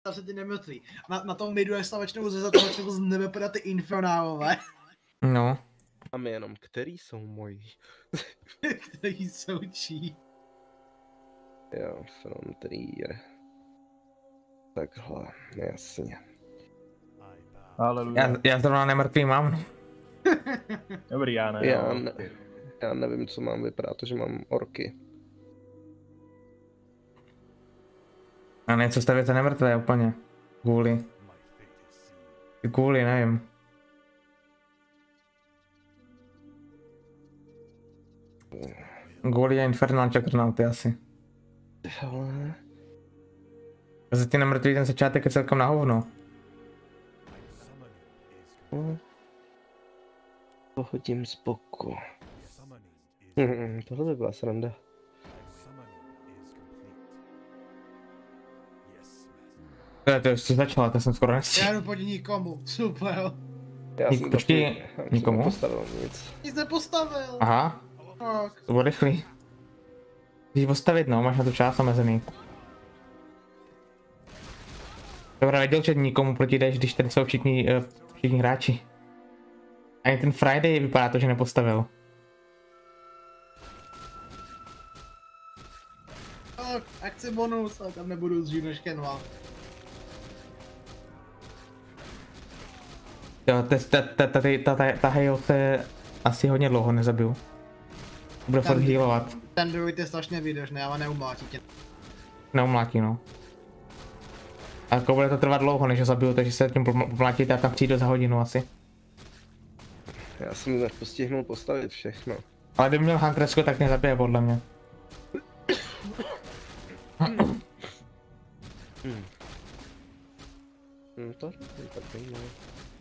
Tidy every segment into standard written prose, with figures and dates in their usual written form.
se ty nemrtví. Na tom midu, jak se začnou začnou z nebe padat ty infernálové. No. A my jenom, který jsou moji? Který jsou čí. Jo, Frontier. Takhle, jasně. Já zrovna nemrtvý mám. Dobrý, já ne. Já nevím, co mám vypadat, protože mám orky. A něco stavět se nemrtvé úplně. Kvůli, nevím. Kvůli je Infernal Juggernauty asi. Ale... Za ty nemrtví ten začátek je celkem na hovno. To hodím z boku. Tohle by byla sranda. To ještě začala, to jsem skoro nestihl. Já jdu proti nikomu, super. Počkej, nikomu? Nepostavil nic. Nic nepostavil. Aha, Tak. to bylo rychlý. Když postavit, no, máš na to čas omezený. Dobrá, neděl, že nikomu protijdeš, když tady jsou všichni hráči. Ani ten Friday vypadá to, že nepostavil. Tak, akce bonus, ale tam nebudu dřív než Kenva. Jo, ta Hail se asi hodně dlouho nezabiju. Bude fakt healovat. Ten druid je strašně výdržný, ale neumlátí tě. Neumlátí, no. A jako bude to trvat dlouho, než ho zabiju, takže se tím pomlátíte a tam přijde za hodinu asi. Já jsem nepostihnul postavit všechno. Ale kdyby měl Huntersku, tak mě zabije podle mě. To je takový, no.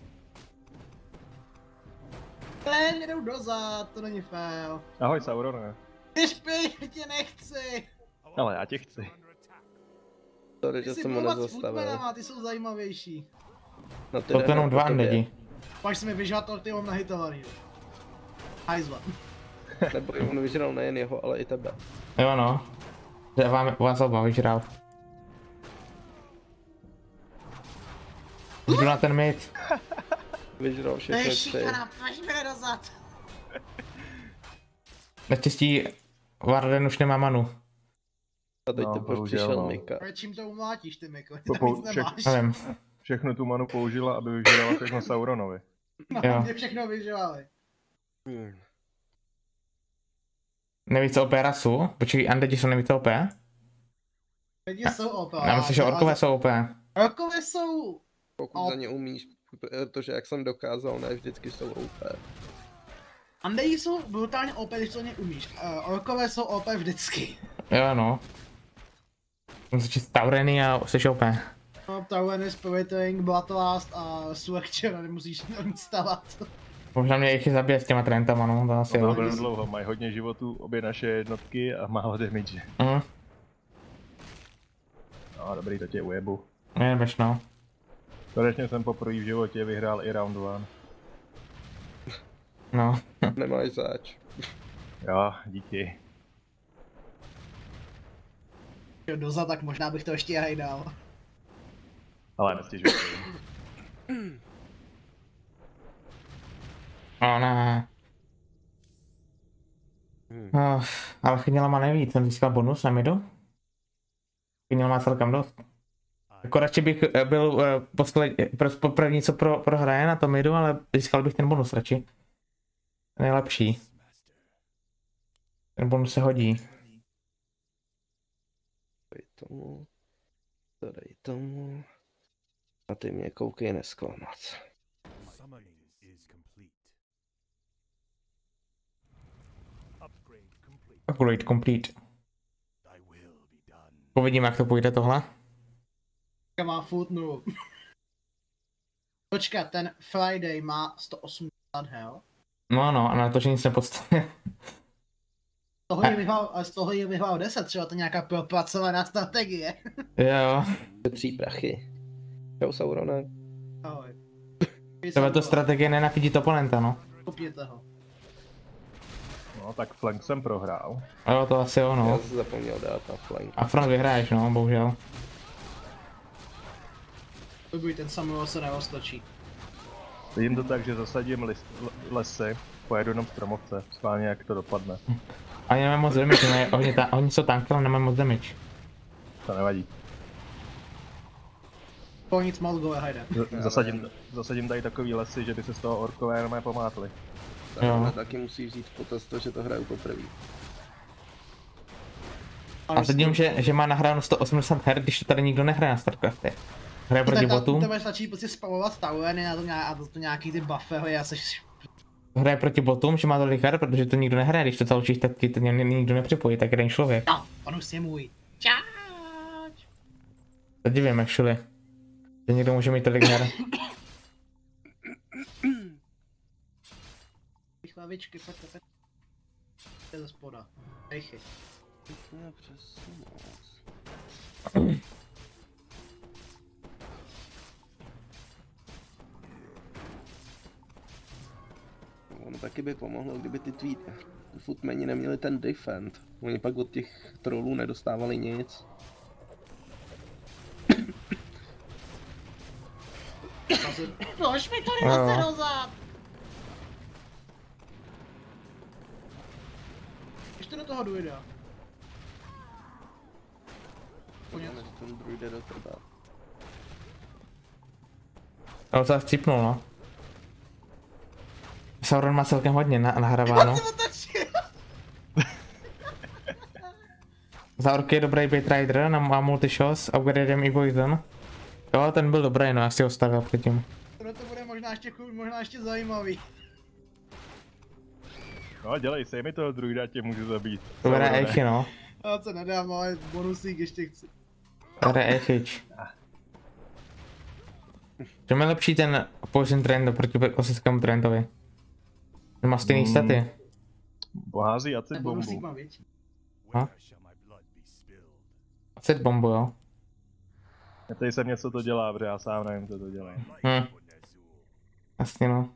Ne, jdou dozad, to není fér. Ahoj, Sauron. Ty špej, tě nechci. Ale já tě chci. Sorry, že jsem ho nezastavil. Ty jsou zajímavější. No, To jenom dva lidi. Pak se mi vyžral to, ty mám nahitovaný. Hajzla. Nebo on vyžral nejen jeho, ale i tebe. Jo no. Že vás oba vyžral. Jdu na ten mid. Vyžral To všechny je tři. šikana, pojďme dozad. Naštěstí Warden už nemá manu. A teď teprve přišel Mika. Čím to umlátíš ty, Miko? Ty Po- tam nic nemáš. Nevím. Všechnu tu manu použila, aby vyžrala všechno Sauronovi. No, Jo. mě všechno vyžrali. Nevíš co OP rasu? Počkej, Undeadi jsou nevíc OP? Lidi jsou OP. Já myslím, že orkové jsou OP. Orkové jsou... Pokud za ně umíš, protože jak jsem dokázal, ne vždycky jsou OP. Undeadi jsou brutálně OP, když to umíš. Orkové jsou OP vždycky. Jo no. Musíš číst Taureny a jsi OP. No, Tauren, Spiriting, Bloodlust a Suekčera nemusíš nic stavat. Možná mě jich zabije s těma trendama, no, to asi To jo. bude dlouho, mají hodně životů, obě naše jednotky a málo damage. No dobrý, to tě ujebu. Nebeš no. Konečně jsem poprvé v životě vyhrál i round 1. No. Nemáš zač. Jo, díky. Dozad, tak možná bych to ještě hajdal. Ale nestěžuj. Ne. Ale Chyněla má nejvíc, jsem získal bonus na midu. Chyněla má celkem dost. Jako radši bych byl první, co prohraje na tom midu, ale získal bych ten bonus radši. Nejlepší. Ten bonus se hodí. Dej tomu. A ty mě koukej nesklamat. Upgrade complete. Uvidíme, jak to půjde tohle. Má footnote. Počkat, ten Friday má 180 hell. No, a na to, že nic nepostavil. Z toho je vyhrál 10, třeba to nějaká propracovaná strategie. Jo. 3 prachy. Čau Saurone. Ahoj. Třeba to strategie nenafidit oponenta, no. Kopněte ho. No tak flank jsem prohrál. Jo, to asi jo, no. Já jsem zapomněl dát na flank. A front vyhraješ, no, bohužel. Dobrý, ten Samuel se neostočí. Vidím to tak, že zasadím lesy, pojedu jenom stromovce, schválně jak to dopadne. Oni nemají moc damage, ne? Oni jsou tanky, ale nemají moc damage. To nevadí. To nic moc go hajde. Zasadím tady takový lesy, že by se z toho orkové jenom pomátli. Tohle taky musí vzít v potaz to, že to hraju poprvé. A teď vím, že má nahráno 180 her, když to tady nikdo nehraje na StarCrafte. Hraje proti botům. Tebe stačí prostě spamovat towery a to nějaký ty buffy, já seš... Hraje proti botům, že má tolik her, protože to nikdo nehraje, když to zaučíš taky, to nikdo nepřipojí, tak jeden člověk. No, on už je můj. Čáč. To divím, actually. Že někdo může mít tolik her. Hlavičky, pojďte. Je ze spoda. Ejchy. No, přesně moc. Ono taky by pomohlo, kdyby ty footmeni neměli ten defend. Oni pak od těch trollů nedostávali nic. Nož mi to zase dozad! Ještě do toho druida. Než ten druid jde do tebe. Ale to chcípnul, no. Sauron má celkem hodně nahráváno. Za orky je dobrý Bait Rider, má multishots, upgradem i poison. Jo, ten byl dobrý, no, já si ho stavil předtím. To bude možná ještě zajímavý. No dělej, sej mi toho druida, tě můžu zabít. To bude echy, no. Já se nedám, ale bonusík ještě chci. To bude echyč. Že je lepší ten poison trend proti klasickému trendovi. Ten má stejný staty. Pohází acid bombu. Bonusík má větší. No. Acid bombu, jo. Tady jsem něco to dělá, protože já sám nevím, co to dělá. Jasně, no.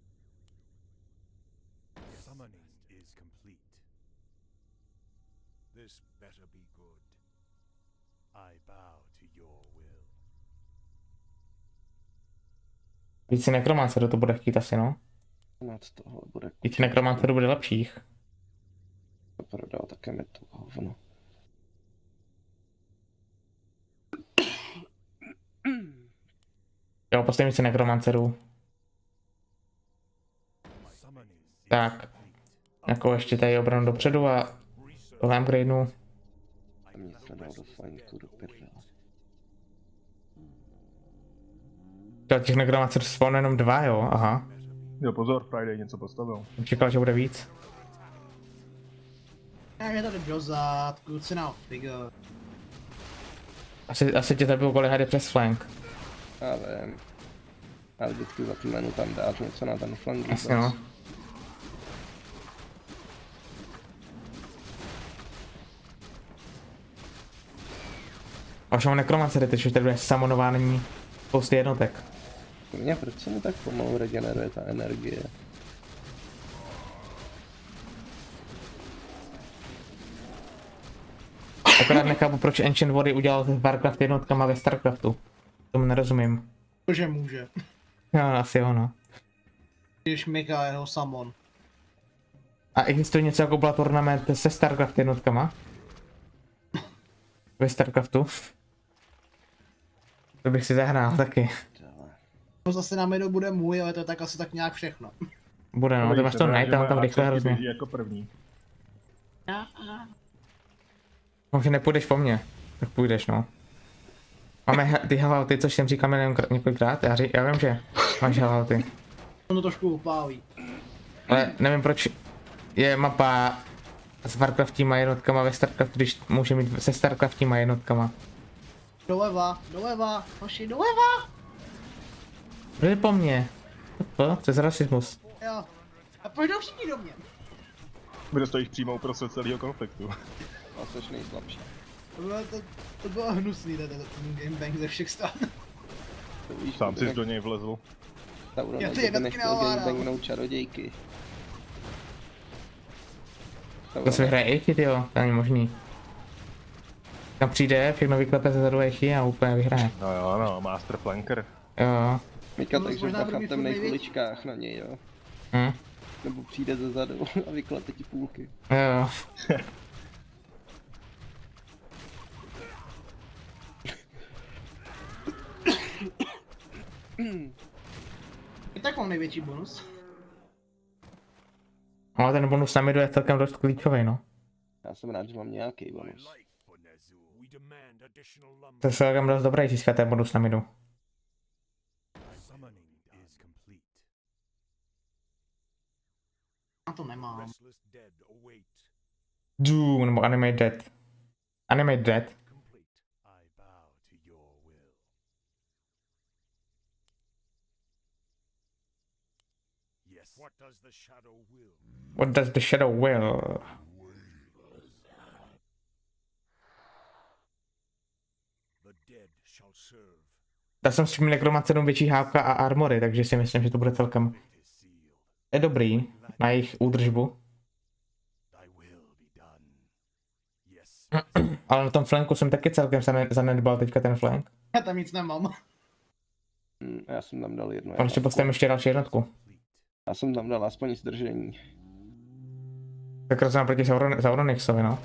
Víc nekromancerů to bude chtít asi, no. Nad tohle bude Víc nekromancerů bude lepších. to prodal také mi to hovno. Jo, prostě více nekromancerů. Tak. Jako ještě tady obranu dopředu a tohle upgradenu. A mě se dal do flanku do prdele. Těch nekromancerů se spawnou jenom 2, jo, aha. Jo, pozor, Friday něco postavil. Čekal, že bude víc. Já mě tady dozad, kluci na figure. Asi tě tady bylo hady přes flank. Ale vždycky zapomenu tam dát něco na ten flank. Jasně, no. A už mám nekromancery, teď už tady bude samonování spousty jednotek. Mě proč se mu tak pomalu regeneruje ta energie? Akorát nechápu, proč Ancient Vody udělal s Warcraft jednotkama ve Starcraftu. Tomu nerozumím. Protože může. Jo, asi jo, no. Když Mika jeho summon. A existuje něco jako byla turnament se Starcraft jednotkama? Ve Starcraftu? To bych si zahrál taky. To zase na midu bude můj, ale to je tak asi tak nějak všechno. Bude, no, ty máš to najít, tam rychle hrozně. Jako první. Možná nepůjdeš po mně, tak půjdeš, no. Máme ty halalty, což jsem říkal několikrát, já vím, že máš halalty. Ono trošku upálí. Ale nevím, proč je mapa s Warcraftíma jednotkama ve Starcraftu, když může mít se Starcraftíma jednotkama. Doleva, hoši, doleva! Jde po mně. To je za rasismus. Jo. A půjdou všichni do mě. Kde stojíš přímo uprostřed celého konfliktu. A jsi nejslabší. To bylo hnusný, ten gangbang ze všech stran. Sám jsi do něj vlezl. Sauron Já ty tebe jednotky nechtěl neovládám. gangbangnout čarodějky. To se vyhraje Eichy, tyjo, to není možný. Tam přijde, všechno vyklepe ze zadu echy a úplně vyhraje. No jo, no, Master Flanker. Jo. Mika, Bonus takže možná bacha bude mít v temných furt největší. kuličkách na něj, jo. Hm? Nebo přijde ze zadu a vyklepe ti půlky. Jo. I tak mám největší bonus. Ale ten bonus na midu je celkem dost klíčový, no. Já jsem rád, že mám nějaký bonus. To je celkem dost dobrý získat ten bonus na midu. Já to nemám. Doom, nebo Animate Dead. Animate Dead. What does the shadow will? Já jsem s tím nekromancerům větší hápka a armory, takže si myslím, že to bude celkem... Je dobrý na jejich údržbu. Ale na tom flanku jsem taky celkem zanedbal teďka ten flank. Já tam nic nemám. Já jsem tam dal jedno. Ale ještě postavím ještě další jednotku. Já jsem tam dal aspoň zdržení. Tak rozumím proti Sauronixovi, no.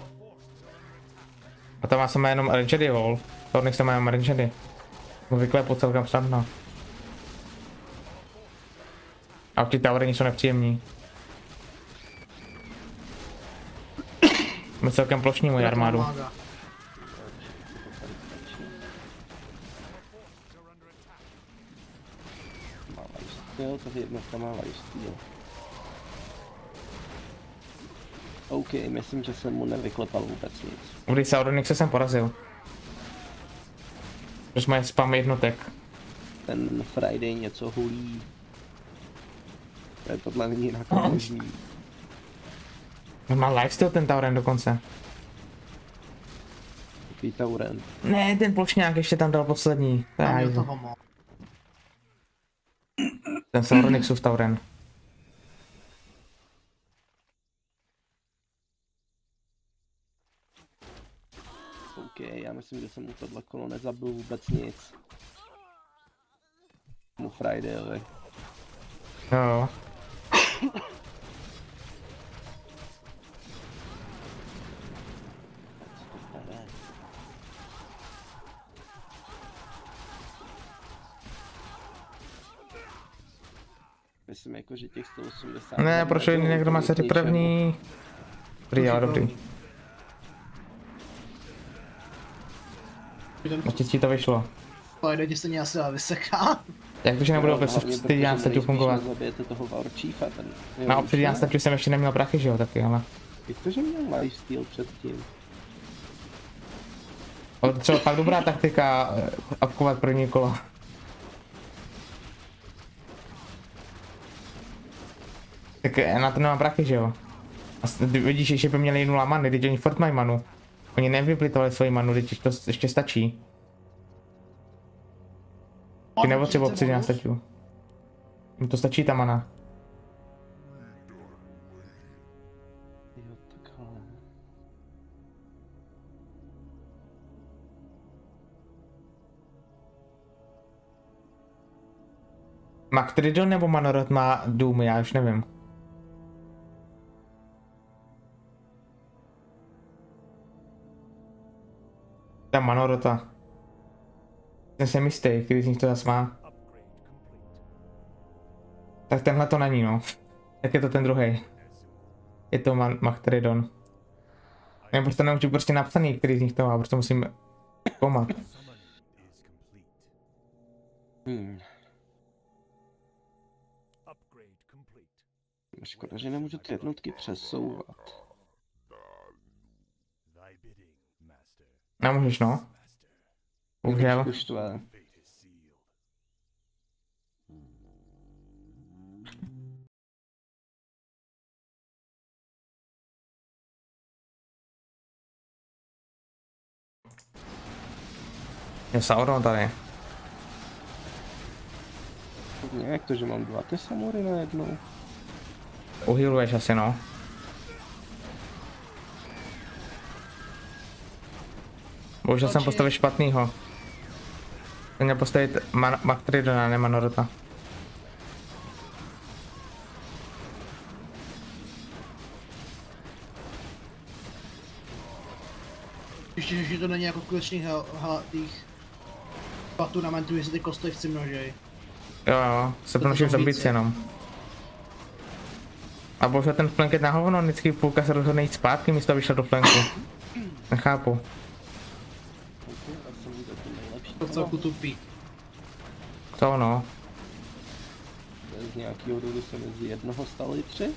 A tam má sama jenom Rangedy wall. Sauronix tam má jenom Rangedy. Mu vyklepu celkem snadno. A ty towery jsou nepříjemní. Jsme celkem plošní moji armádu. Jo, to jednotka má lifesteal. OK, myslím, že jsem mu nevyklepal vůbec nic. Když Sauronixe jsem porazil. Protože má spam jednotek. Ten Friday něco hulí. Tohle není jinak možný. On má lifesteal ten Tauren dokonce. Takový Tauren. Ne, ten plošňák ještě tam dal poslední. To je Tam je hajzl. toho moc. Ten Sauronixův Tauren. OK, já myslím, že jsem mu tohle kolo nezabil vůbec nic. Mu Fridayovi. Jo. Myslím jako, že těch 180... Ne, prošel někdo má se první. Dobrý, ale dobrý. Naštěstí to vyšlo. Pojde ti se mě asi vyseká. Jak to, že nebudu bez Obsidian Statue fungovat? Zabijete toho Warchiefa, ten... Na Obsidian Statue jsem ještě neměl prachy, že jo, taky, ale... Jak to, že měl lifesteal předtím? Ale to třeba fakt dobrá taktika, upkovat první kolo. Tak na to nemám prachy, že jo? A vidíš, že by měli 0 many, teď oni furt mají manu. Oni nevyplitovali svoji manu, teď to ještě stačí. Ty nepotřebuji Obsidian Statue. Jim to stačí ta mana. Jo, takhle. Mactridon nebo Manorot má Doom, já už nevím. Ta Manorota. Ten jsem jistý, který z nich to zase má. Tak tenhle to není, no. Jak je to ten druhý? Je to Mactridon. Nebo to nemůžu prostě napsaný, který z nich to má, protože musím koumat. Škoda, že nemůžu ty jednotky přesouvat. Nemůžeš, no. Bohužel. Už to je. Je Sauron tady. Jak to, že mám 2 ty samury najednou? Uhyluješ asi, no. Bohužel jsem postavil špatnýho. Jsem měl postavit Mactridona, ne Manorota. Ještě, že to není jako skutečných těch turnamentů, že se ty kostlivci množej. Jo, se množím zabít jenom. A bohužel ten flank je na hovno, vždycky půlka se rozhodne jít zpátky, místo aby šel do flanku. Nechápu. To celku tupý. To no. Z nějakého důvodu se mezi jednoho stali 3.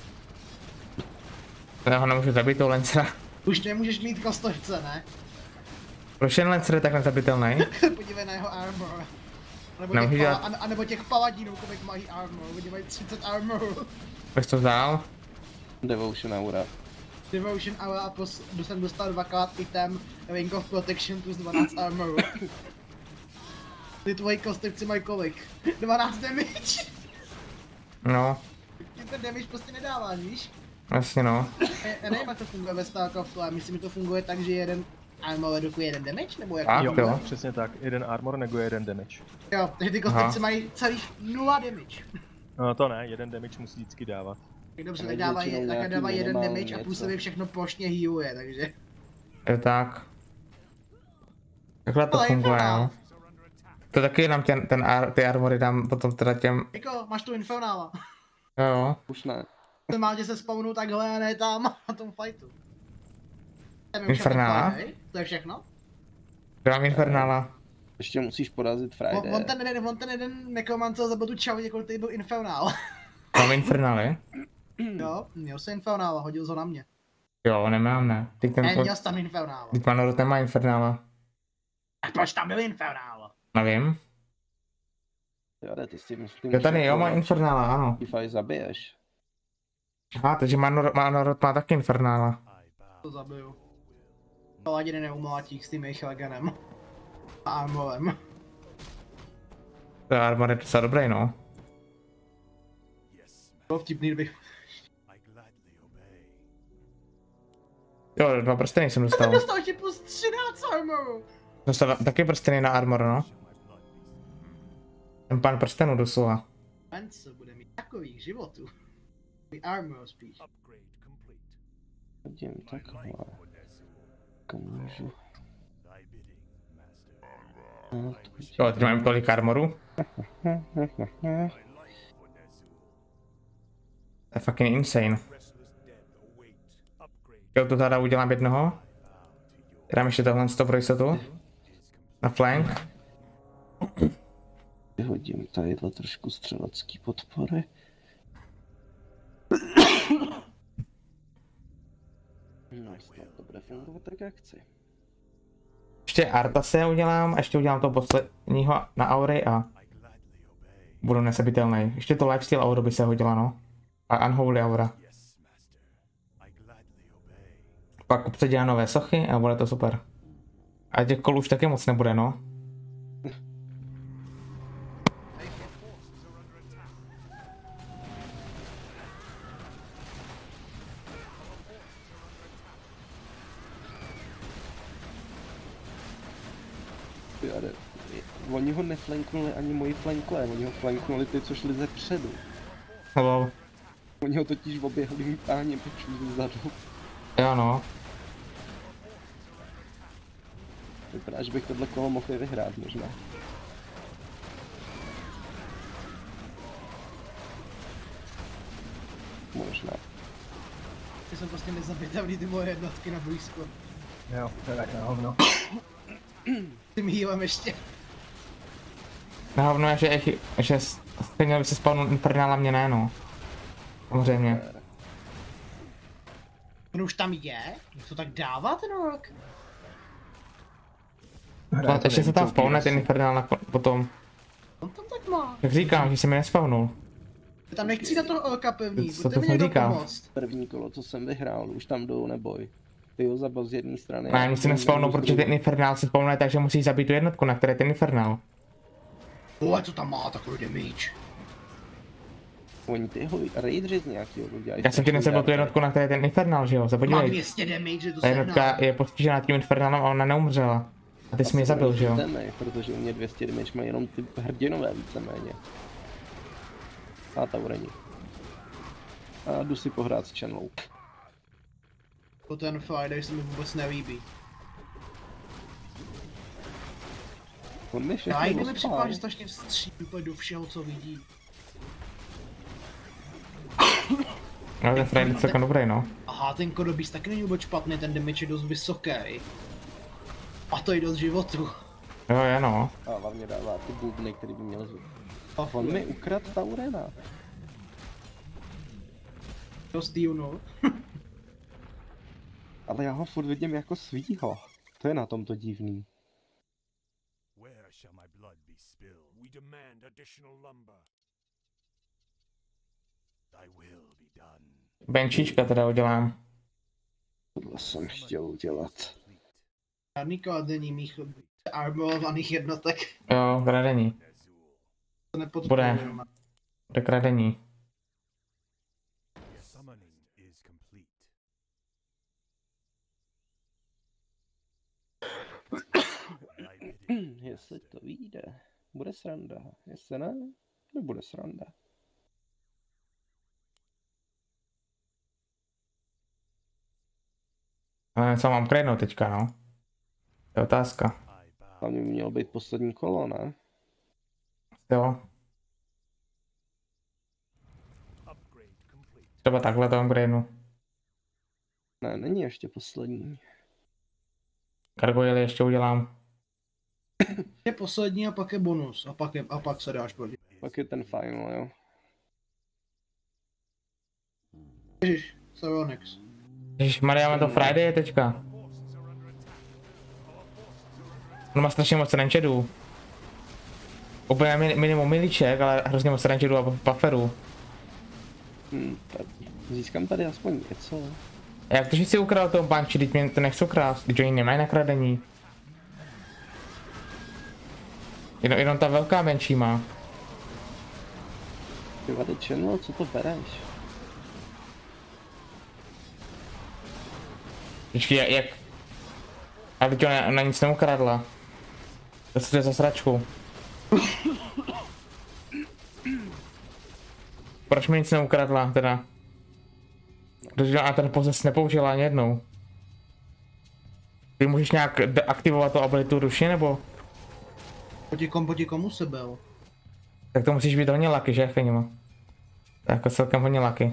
Já ho nemůžu zabít, toho Lancera. Už nemůžeš mít kostlivce, ne? Proč jen Lancer je tak nezabitelný? Podívej na jeho armor. A nebo těch paladínů, kolik mají armor, oni mají 30 armor. Proč to vzal? Devotion Aura. Devotion Aura a jsem dostal 2x item Ring of Protection plus 12 armor. Ty tvoji kostlivci mají kolik? 12 damage? No. Ty ten damage prostě nedává, víš? Jasně no. Já nevím, jak to funguje ve StarCraftu, ale myslím, že to funguje tak, že jeden armor redukuje 1 damage, nebo jak? Jo, přesně tak. Jeden armor neguje 1 damage. Jo, takže ty kostlivci mají celých 0 damage. No to ne, 1 damage musí vždycky dávat. Dobře, tak dává 1 damage a plus se všechno plošně healuje, takže... Je tak. Takhle to funguje, no. To taky nám ty armory dám potom teda těm... Jako, máš tu Infernála. Jo. Už ne. Normálně se spawnu takhle a ne tam na tom fightu. Infernála? To je všechno? Dám Infernála. Ještě musíš porazit Friday. On ten jeden nekromancer zabil tu čaudě, kolik tady byl Infernál. Mám Infernály? Jo, měl jsi Infernála, hodil ho na mě. Jo, nemám, ne. Měl jsi tam Infernála. Teď Manorot nemá Infernála. A proč tam byl Infernál? Nevím. Jo, tady jo, má Infernála, ano. If zabiješ. Aha, takže Manorot má taky Infernála. To zabiju. Paladiny neumlátík s tím jejich legenem. A armorem. To armor je docela dobrý, no. Bylo vtipný, kdybych... Jo, 2 prsteny jsem Já dostal. jsem dostal ještě plus 13 armoru. Dostal taky prsteny na armor, no. Ten pán prstenů doslova. Vance bude mít takových životů. Armor spíš. Hodím takhle. Můžu. Jo, teď mám tolik armoru. To je fucking insane. Jo, to teda udělám jednoho. Dám ještě tohle pro jistotu. Na flank. Vyhodím tadyhle trošku střelecký podpory. No, snad to bude fungovat tak, jak chci. Ještě Artase udělám, a ještě udělám toho posledního na Aury a budu nesabitelný. Ještě to lifesteal aura by se hodila, no. A Unholy aura. Pak předělá nové sochy a bude to super. A těch kol už taky moc nebude, no. Oni ho neflanknuli ani moji flankové, oni ho flanknuli ty, co šli ze předu. Hello. Oni ho totiž oběhli vypáně pečů zezadu. Jo no. Vypadá, že bych tohle kolo mohl vyhrát možná. Možná. Ty jsem prostě nezabitelný ty moje jednotky na blízko. Jo, to je tak na hovno. Tím healem ještě. Na hovno je, že stejně by se spawnout Infernála, mě ne, no. Samozřejmě. On už tam je? Jak to tak dává ten rok? Ještě se tam spawne ten Infernál potom. On tam tak má. Jak říkám, že se mi nespawnul. Tam nechci na toho orka pevný, Co budete to mi někdo říkal? pomoct. První kolo, co jsem vyhrál, už tam jdou neboj. Ty ho zabil z jedné strany. A já mi se nespawnul, protože ten Infernál se spawnuje tak, že musí zabít tu jednotku, na které je ten Infernál. Ale to tam má takový damage. Oni ty ho raidři z nějakého udělají. Já jsem ti nezabil tu jednotku, na které je ten Infernál, že jo? Má Zapodívej. 200 damage, že to Ta se jednotka je postižená tím Infernálem a ona neumřela. A ty jsi mě zabil, že jo? Protože u mě 200 damage mají jenom ty hrdinové víceméně. A taureni. A jdu si pohrát s Channelou. To ten Friday se mi vůbec nelíbí. On mi všechno Friday mi rozpál. připadá, že strašně střílí úplně do všeho, co vidí. No ten Friday je celkem dobrý, no. Aha, ten Kodobíz taky není vůbec špatný, ten damage je dost vysoký. A to i dost životu. Jo, je no. A hlavně dává ty bubny, který by měl zvuk. On mi ukradl Taurena. Dost junul. Ale já ho furt vidím jako svýho. To je na tomto divný. Where shall my blood be spilled? We demand additional lumber. Thy will be done. Benčíčka teda udělám. Tohle jsem chtěl udělat. Žádný kladení mých armorovaných jednotek. Jo, kradení. To nepodporuje. Bude kradení. Summoning is complete. Jestli to vyjde, bude sranda. Jestli ne, nebude sranda. Ale co mám kradnout teďka, no? To je otázka. Tam by mělo být poslední kolo, ne? Jo. Upgrade complete. Třeba takhle to upgradenu. Ne, není ještě poslední. Gargoyle ještě udělám. Je poslední a pak je bonus. A pak se dáš proti. Pak je ten final, jo. Ježiš, Saronix. Ježišmarja, máme to Friday teďka. On má strašně moc rančedů. Úplně minimum milíček, ale hrozně moc rančedů a bufferů. Tak získám tady aspoň něco. Jak to, že si ukradl toho banči, teď mě to nechci krást, když oni nemají nakradení. Jenom ta velká menší má. Ty vady Channel, co to bereš? Počkej, jak... A teď ona nic neukradla. To je za sračku. Proč mi nic neukradla teda? Protože ona ten pozes nepoužila ani jednou. Ty můžeš nějak deaktivovat tu abilitu duši, nebo? Proti komu se byl? Tak to musíš být hodně lucky, že, Fenimo? To je jako celkem hodně lucky.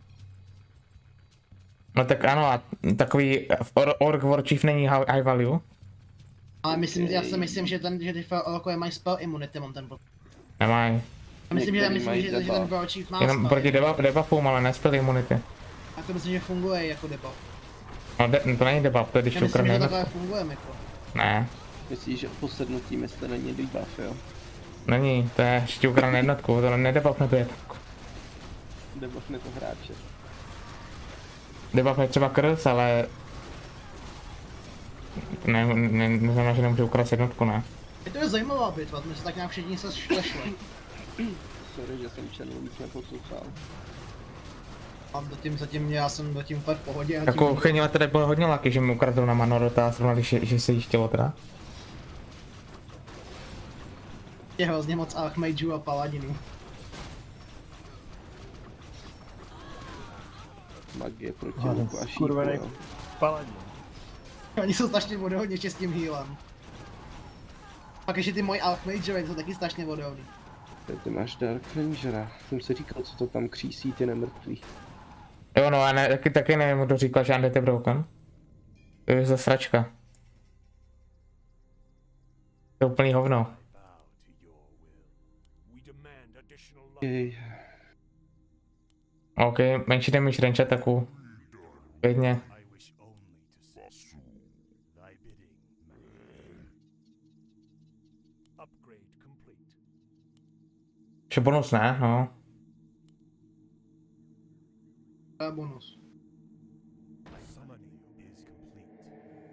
No tak ano, a takový Orc Warchief není high value. Ale já si myslím, že ty orkové mají spell immunity, mám ten pocit. Nemají. Já myslím, Některý že mají ten debuff. Warchief má Jenom proti debuffům, ale ne spell immunity. A to myslím, že funguje jako debuff. No to není debuff, to je když Já to myslím, ukradne že jednotku. takhle funguje, Miko. Ne, Myslíš, že posednutí mysle není debuff, jo? není, to je, že ti ukradne jednotku, to nedebuffne tu jednotku. Debuffne to hráče. Debuffne třeba krz, ale... Neznamená, že nemůže ukrást jednotku, ne? Je to zajímavá bitva, jsme se tak nějak všichni se šlešli. Sorry, že jsem Channel víc neposlouchal. A já jsem zatím úplně v pohodě. A Jako tím, Chenila teda bylo hodně lucky, že mi ukradl na Manorota a zrovna že se jí chtělo teda. je hrozně moc Archmageů a Paladinů. Magie proti ten luku a šípu, skurvený jo. paladin. Oni jsou strašně vodohodně s tím healem. Pak ještě ty moji Archmageové jsou taky strašně vodohodní. Ty máš Dark Rangera. Jsem si říkal, co to tam křísí ty nemrtví. Jo no a ne, taky nevím, kdo říkal, že Undead je broken. To je za sračka. To je úplný hovno. Bow to your will. We demand additional lumber. Jej. OK, menší damage range ataku. Klidně. I wish only to set thy bidding, man. Upgrade complete. Ještě bonus ne, no. To je bonus. Summoning is complete.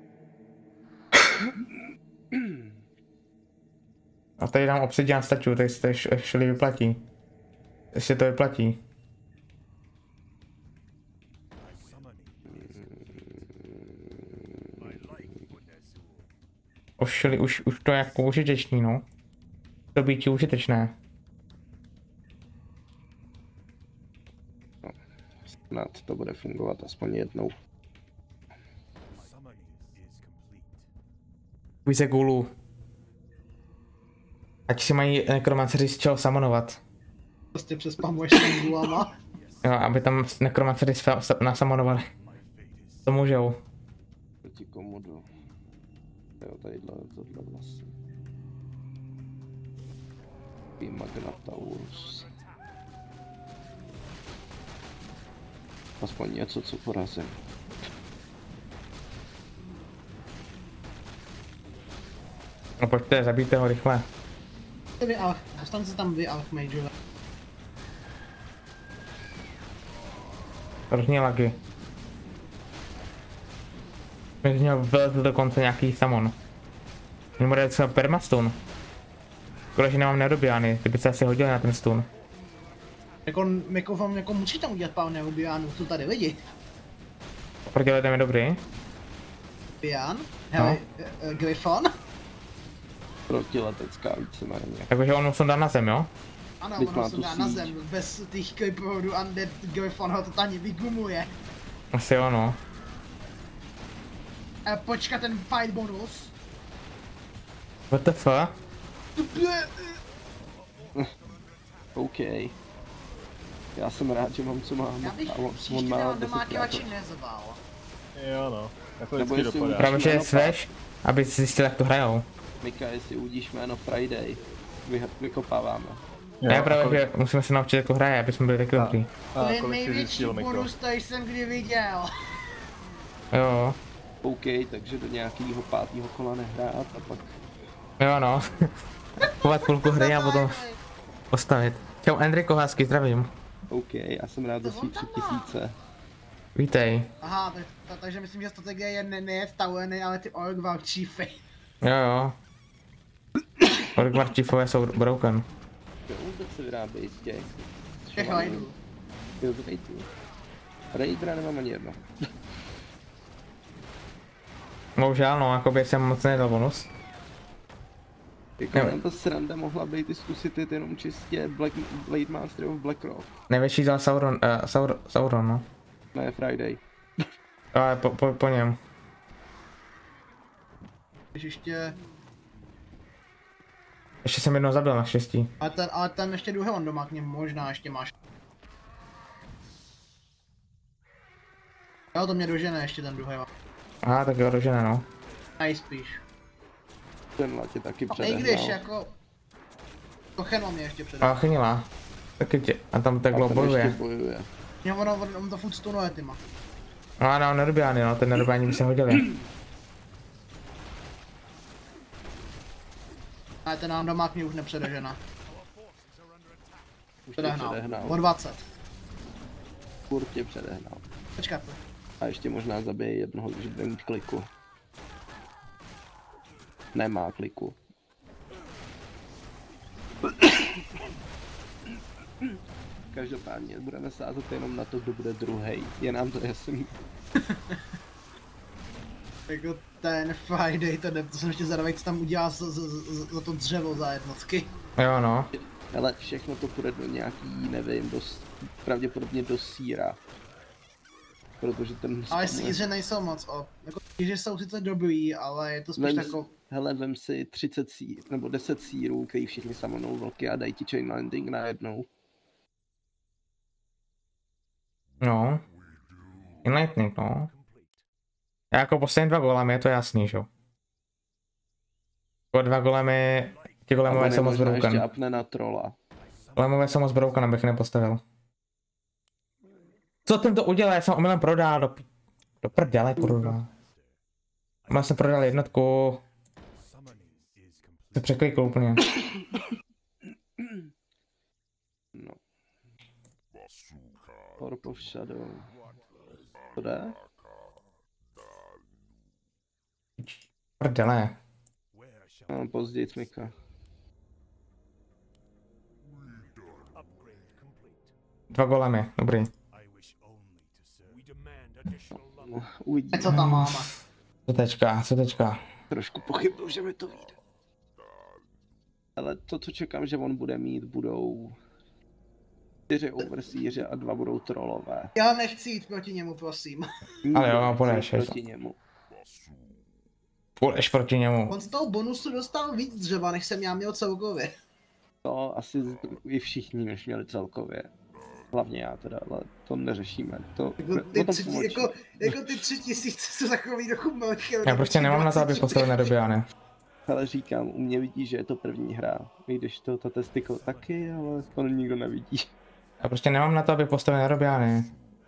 A tady dám Obsidian statue, tady se to ještě vyplatí. Ještě to vyplatí. Summoning is complete. I like what Azul. Už už to je jako užitečný, no. To být užitečné. No, snad to bude fungovat aspoň jednou. Více gulů. Ať si mají nekromanceři z čeho samonovat. Prostě přespamuješ s tím gulama. Jo, aby tam nekromanceři nasamonovali. To můžou. Proti komu jdu? Jo, tadyhle, tohle vlastně. Magnataurus. Aspoň něco, co porazím. No pojďte, zabijte ho rychle. Dostan se tam vy, Archmageové. Hrozně lagy. Bych měl vylezl dokonce nějaký samon. Měl bude třeba permastun. Škoda, že nemám nedobijány, ty by se asi hodili na ten stun. Jako vám jako musí tam udělat pár neobiánů, jsou tady lidi. Proti lidem je dobrý. Bián, hele, Griffon. Protiletecká víceméně. Takže on už dá na zem, jo? Ano, Teď ono má se tu dá na síť. zem, bez těch Clipboardů Undead Griffon ho totálně vygumuje. Asi jo, no. Počkat ten fight bonus. What the fuck? OK. Já jsem rád, že mám co mám. Já bych A on příště má dal 10 domáky krát. radši nezval. Jo no, jako Nebo vždycky jestli dopadá. Právě, že je sveš, aby si zjistil, jak to hrajou. Mika, jestli udíš jméno Friday, vykopáváme. Jo, Já právě, jako- že musíme se naučit, jak to hraje, aby jsme byli taky dobrý. To A je kolik si největší zjistil, Miko? bonus, to jsem kdy viděl. Jo, OK, takže do nějakého 5. kola nehrát a pak... jo no. Chovat půlku hry a potom postavit. Čau Enrico, hezky, zdravím. OK, já jsem rád za svý 3000. Vítej. Aha, takže myslím, že strategie je ne Taueny, ale ty Orc Warchiefy. Jo. Orc Warchiefové jsou broken. Jo, vůbec se vyrábějí z těch... Těch raidů. Jo, z raidů. Raidera nemám ani jedno. Bohužel, no, jakoby jsem moc nedal bonus. Jako Jo. nám ta sranda mohla být i zkusit jít jenom čistě Blade Master of Blackrock. Největší dal Sauron, no. Ne, Friday. Ale po něm. Když ještě... Ještě jsem jednou zabil naštěstí. Ale ten ještě druhý on doma k něm možná ještě máš. Jo, to mě dožene ještě ten druhý. Aha, tak jo, dožené, no. Nejspíš. Tenhle tě taky No, i předehnal. když jako... Kocheno mě ještě předal. A chynila. Taky tě, a tam tak A ten ještě bojuje. bojuje. On to furt stunuje tyma. No a no, nedobijány, no, ten nedobijání by se hodili. Ale ten nám domák mě už nepředežena. Už tě Předehnal. předehnal. O 20. Furt tě předehnal. Počkat. A ještě možná zabije jednoho, když bude mít kliku. Nemá kliku. Každopádně budeme sázet jenom na to, kdo bude druhej. Je nám to jasný. Jako ten Friday, to jsem ještě zvědavý, co tam udělá za to dřevo za jednotky. Jo, no. Ale všechno to půjde do nějaký, nevím, pravděpodobně do síra. Protože ten... Ale síře nejsou moc jako síře jsou sice dobrý, ale je to spíš jako... Hele, vem si 30 sír, nebo 10 sírů, který všichni samonou vlky a dají ti chain landing najednou. No. Enlightening, no. Já jako poslední 2 golemy, je to jasný, že jo. Jako 2 golemy, ty golemové jsou moc ještě broken. apne na trola. Golemové jsou moc broken, abych nepostavil. Co ten to udělal? Já jsem omylem prodal do prdele, kurva. Já jsem prodal jednotku. To překlikl úplně. No. Orb of Shadow. To jde? Prdele. No, později Mika. Dva golemy, dobrý. No, uvidíme. Co tam máme? Co teďka? Trošku pochybuju, že mi to vyjde. Ale to, co čekám, že on bude mít, budou 4 overseeři a 2 budou trollové. Já nechci jít proti němu, prosím. Ale jo, Nechci půjdeš, proti němu. Půjdeš proti němu. On z toho bonusu dostal víc dřeva, než jsem já měl celkově. To asi i všichni než měli celkově. Hlavně já teda, ale to neřešíme. To, Jako ty 3000 jsou takový trochu mlčky. Já prostě nemám na to, abych postavil nedobijány. Ale říkám, u mě vidí, že je to první hra. I když to ta testikel taky, ale to nikdo nevidí. Já prostě nemám na to, abych postavil nedobijány.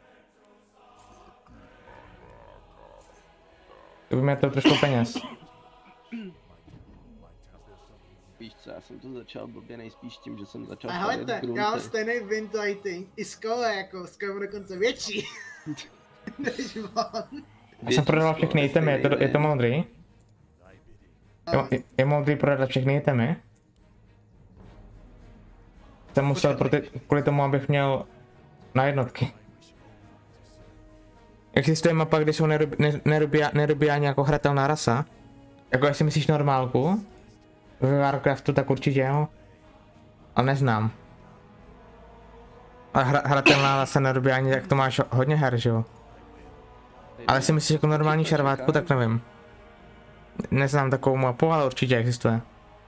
To by mě to trošku peněz. Víš co, já jsem to začal blbě nejspíš tím, že jsem začal A hleďte, já stejný win rating. I skoro jako, skoro dokonce větší. Než on. Já jsem prodal všechny itemy, je to moudrý? Je moudrý prodat všechny itemy? Jsem musel kvůli tomu, abych měl na jednotky. Existuje mapa, kde jsou nerobijáni jako hratelná rasa? Jako jestli myslíš normálku? Ve Warcraftu tak určitě jo. Ale neznám. Ale hratelná rasa nerobijáni, tak to máš hodně her, že jo? Ale jestli myslíš jako normální šarvátku, tak nevím. Neznám takovou mapu, ale určitě existuje.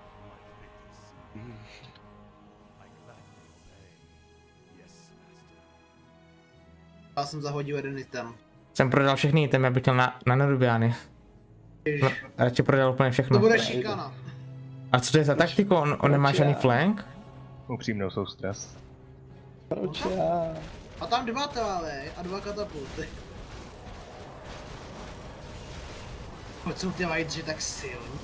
Já jsem zahodil jeden item. Jsem prodal všechny itemy, abych měl na nerobijány. No, radši prodal úplně všechno. To bude šikana. A co to je za taktiku? On nemá žádný flank? Upřímnou jsou stres. Proč já? A tam 2 tráve a 2 katapulty. Proč jsou ty rajdři tak silní?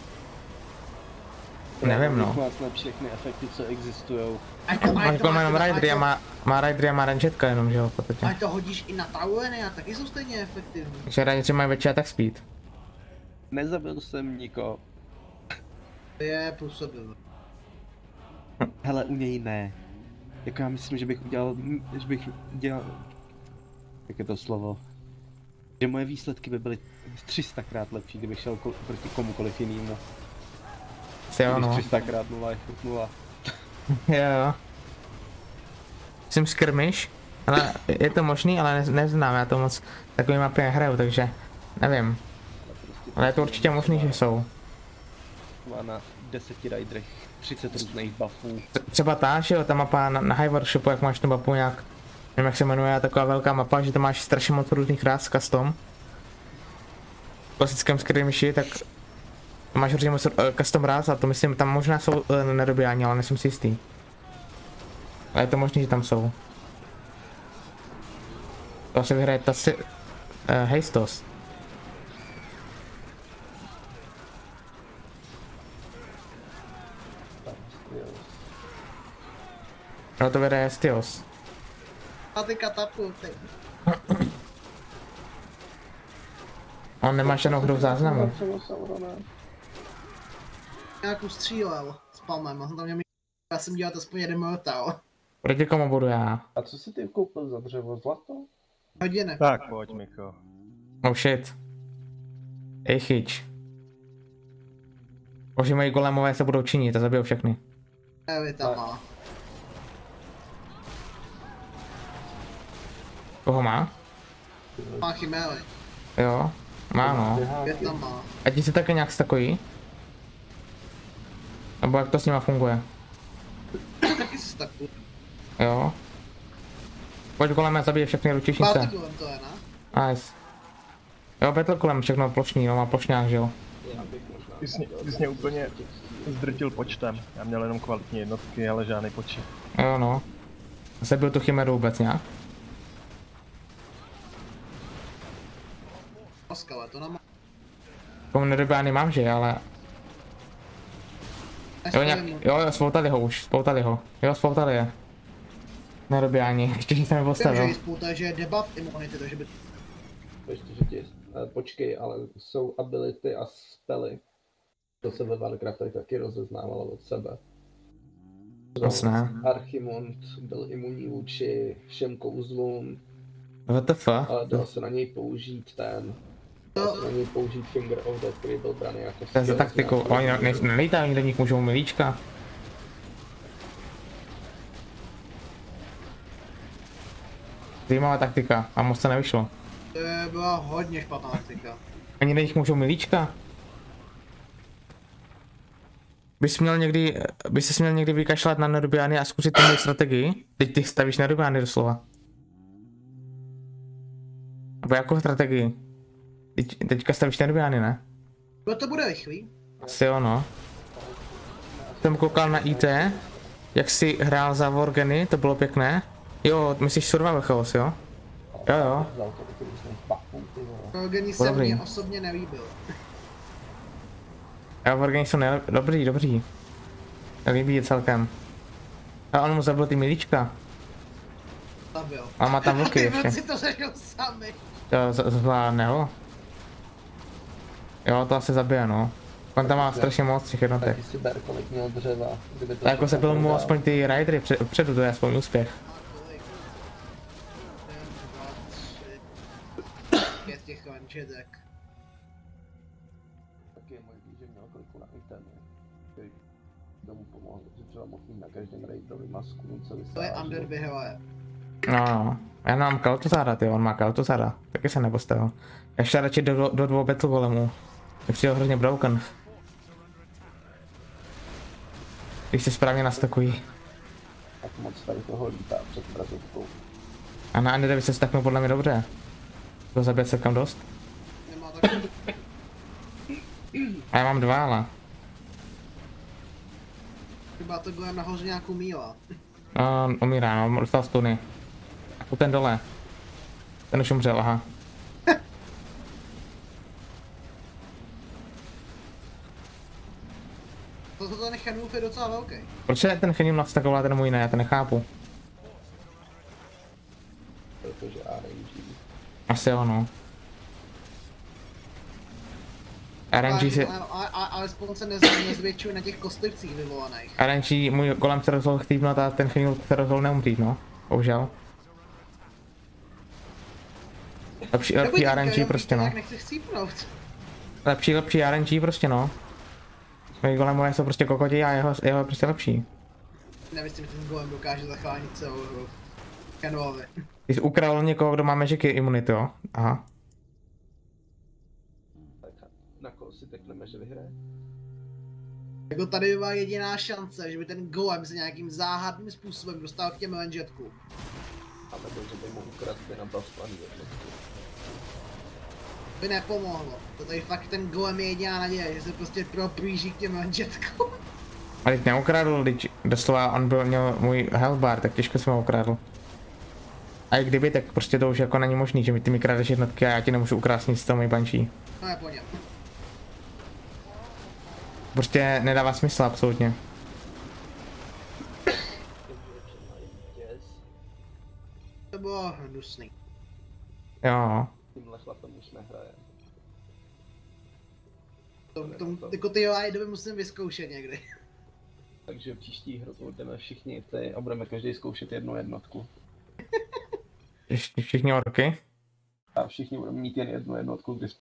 Nevím no. Má snad všechny efekty, co existujou. Máš kolem jenom ridery a má ridery a má rangetka jenom, že jo, v podstatě. Ale to hodíš i na toweny a taky jsou stejně efektivní. Takže rangeři mají větší attack speed. Nezabil jsem nikoho. To je působivé. Hele, u něj ne. Jako já myslím, že bych dělal... Jak je to slovo? Že moje výsledky by byly 300krát lepší, kdybych šel proti komukoliv jinému. Jo no. 300krát 0 je furt 0. Jo. Jsem skirmish, ale je to možný, ale neznám, já to moc takový mapy nehraju, takže nevím. Ale je to určitě možný, že jsou. Má na 10 riderech 30 různých buffů. Třeba ta, že jo, ta mapa na High Workshopu, jak máš tu mapu nějak, nevím jak se jmenuje, taková velká mapa, že tam máš strašně moc různých ras custom. V klasickém skirmishi, tak máš hrozně moc custom ras a to myslím, tam možná jsou nedobijáni, ale nejsem si jistý. Ale je to možný, že tam jsou. To asi vyhraje Tassi... Hejstos. No to vyhraje Styos. A ty katapulty. On nemá žádnou hru v záznamu. Nějakou střílel s palmem, já jsem dělal aspoň jeden mortal. Proti komu budu já? A co si ty koupil za dřevo? Zlato? Hodiny. Tak pojď, Miko. Oh shit. Ej chyč. Bože, moji golemové se budou činit a zabijou všechny. Evi tam má. Koho má? Má chiméry. Jo, má no. Je tam má. A ti se také nějak stakojí? Nebo jak to s nima funguje? Taky se stakují. Jo. Pojď goleme, zabije všechny ručišnice. Battlekolem to je, ne? Nice. Jo, Battlekolem všechno plošný, no má plošňák, že jo. Ty jsi mě úplně zdrtil počtem. Já měl jenom kvalitní jednotky, ale žádný počet. Jo no. Zabil tu chimeru vůbec nějak? Paskale, to nemá. Komu nedobijány mám, že, ale... Jo, jo, spoutali ho už, spoutali ho. Jo, spoutali je. Nedobijání, ještě jsem mi postavil. Vím, že spouta, že je debuff imunity, takže by... Ještě, že ti... Počkej, ale jsou ability a spely. To se ve Warcraftech taky rozeznávalo od sebe. Jasné. Archimond byl imunní vůči všem kouzlům. WTF? Ale dal se na něj použít ten Není použít Finger of Death, který byl braný jako... To je za taktiku, oni nelítají, oni do nich můžou milíčka. Zajímavá taktika a moc se nevyšlo. To byla hodně špatná taktika. Oni do nich můžou milíčka. Bys se měl někdy vykašlat na Nerubiány a zkusit tu moji strategii? Teď ty stavíš Nerubiány doslova. Nebo jakou strategii? Teďka stavíš Nerubiány, ne? No to bude rychlý. Asi jo, no. Jsem koukal na IT, jak jsi hrál za Wargeny, to bylo pěkné. Jo, myslíš Survival Chaos, jo? Jo. Organi se Dobrý. mně osobně nelíbil. Jo, Wargeny jsou dobrý. Líbí je celkem. A on mu zabil ty milíčka. Zabil. A má tam vlky Ty ještě. vlci to řešil sami. To zvládne, jo? Jo, to asi zabije, no. On tam má strašně moc těch jednotek. Taky si ber, kolik měl dřeva. Kdyby to A jako se byl mu aspoň ty ridery předu, to je aspoň úspěch. Kolik? 1, 2, 3, 5 těch lančetek. Taky je možný, že měl kliku na itemy, který tomu pomohl, že třeba mohl mít na každém raidovi masku, co vysáže. To je Under vyhraje. No. Já mám Kaltuzara, ty, on má Kaltuzara. Taky se nepostavil. Já šel radši do 2 battle golemů. Je přijel hrozně broken. Když se správně nastakují. Tak moc tady toho lítá před brazovkou. A na Andy by se staknul podle mě dobře. To zabije celkem dost. Nemá takový. A já mám 2, ale. Chyba to golem nahoře nějakou míla. No, umírá, no, dostal stuny. A ten dole. Ten už umřel, aha. Ten Chenulf je docela velký. Proč je ten Chenim nastakoval ten můj ne, já to nechápu. Protože RNG. Asi jo, no. RNG si... Alespoň se nezvětšuje na těch kostlivcích vyvolaných. RNG, můj golem se rozhodl chcípnout a ten Chenim se rozhodl neumřít, no. Bohužel. Lepší RNG prostě, no. Nechci chcípnout. Lepší RNG prostě, no. Moji golemové jsou prostě kokoti a jeho je prostě lepší. Nemyslím, že ten golem dokáže zachránit celou hru. Kenuovi. Ty jsi ukradl někoho, kdo má magic imunity, jo? Aha. Tak na koho si tekneme, že vyhraje? Jako tady byla jediná šance, že by ten golem se nějakým záhadným způsobem dostal k těm lenžetkům. A nebo že by mu ukradl na bufflaný jednotku. By nepomohlo. To tady fakt ten golem je jediná naděje, že se prostě proplíží k těm lenžetkům. A teď neukradl, teď doslova on měl můj health bar, tak těžko jsem ho ukradl. A i kdyby, tak prostě to už jako není možný, že ty mi kradeš jednotky a já ti nemůžu ukrást nic z toho mojí bančí. No je po něm. Prostě nedává smysl absolutně. To bylo hnusný. Jo. Tímhle chlapem už nehraje. Jako ty rajdy musím vyzkoušet někdy. Takže příští hru jdeme všichni ty a budeme každý zkoušet jednu jednotku. Všichni orky. A všichni budeme mít jen jednu jednotku k dispozici.